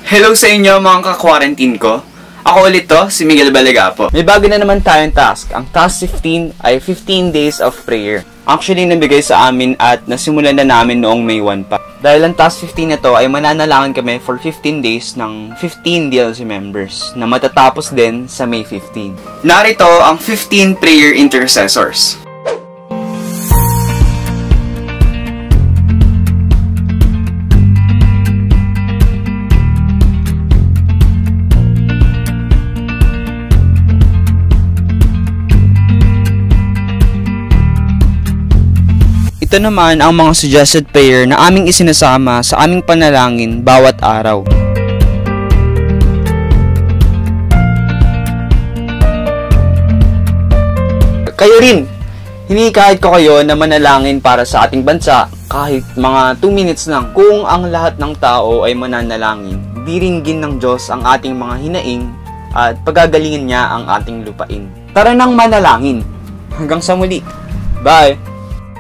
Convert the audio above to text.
Hello sa inyo mga ka-quarantine ko. Ako ulit to, si Miguel Balagapo. May bago na naman tayong task. Ang task 15 ay 15 days of prayer. Actually, nabigay sa amin at nasimulan na namin noong May 1 pa. Dahil ang task 15 na to ay mananalangin kami for 15 days ng 15 DLC members na matatapos din sa May 15. Narito ang 15 prayer intercessors. Ito naman ang mga suggested prayer na aming isinasama sa aming panalangin bawat araw. Kayo rin, hinikahit ko kayo na manalangin para sa ating bansa kahit mga 2 minutes lang. Kung ang lahat ng tao ay mananalangin, diringgin ng Diyos ang ating mga hinaing at pagagalingin niya ang ating lupain. Tara nang manalangin. Hanggang sa muli. Bye!